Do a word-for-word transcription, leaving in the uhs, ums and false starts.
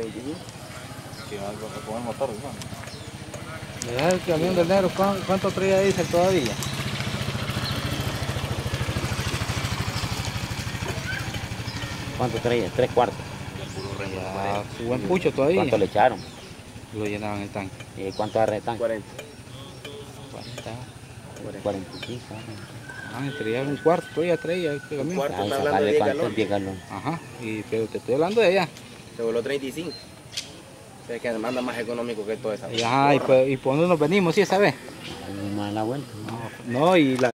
veinticinco. Que va a poner motor, ¿no? Mira el camión del negro, ¿cuán- ¿cuánto traía diésel todavía? ¿Cuánto traía? Tres cuartos. Ya, su buen pucho todavía. ¿Cuánto le echaron? Lo llenaban el tanque. ¿Y cuánto arretan? cuarenta. cuarenta. cuarenta y cinco. Ah, traía un cuarto, todavía traía este camión. cuarto. Ahí Está hablando sacarle de cuánto, galón. diez galones. Ajá, y, pero te estoy hablando de allá. Se voló treinta y cinco. O sea, que manda más económico que toda esa. Y, ajá, y, pues, y por dónde nos venimos, ¿sí esa vez? Ahí más la vuelta. No, no, y la...